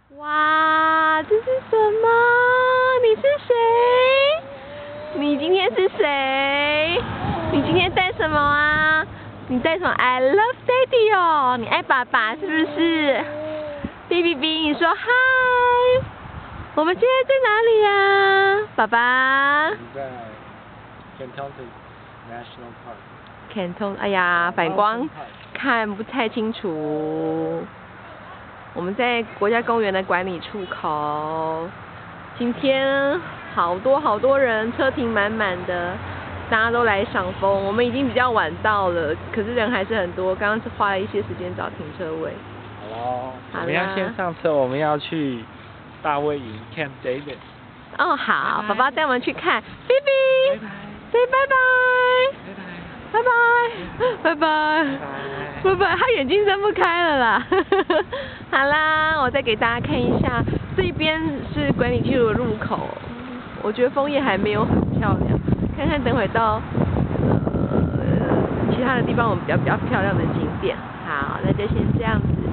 哇，这是什么？你是谁？你今天是谁？你今天带什么啊？你带什么 ？I love Daddy 哦，你爱爸爸是不是 ？B， 你说嗨。我们现在在哪里呀，爸爸？ 我们在 Catoctin National Park。 Catoctin， 哎呀，反光看不太清楚。我们在国家公园的管理处口，今天好多人，车停满满的，大家都来赏枫。我们已经比较晚到了，可是人还是很多。刚刚是花了一些时间找停车位。 好，我们要先上车，我们要去大卫营 Camp David。 哦，好，爸爸带我们去看 ，baby， say 拜拜，拜拜，他眼睛睁不开了啦。好啦，我再给大家看一下，这边是管理处的入口，我觉得枫叶还没有很漂亮，看看等会到其他的地方我们比较漂亮的景点。好，那就先这样子。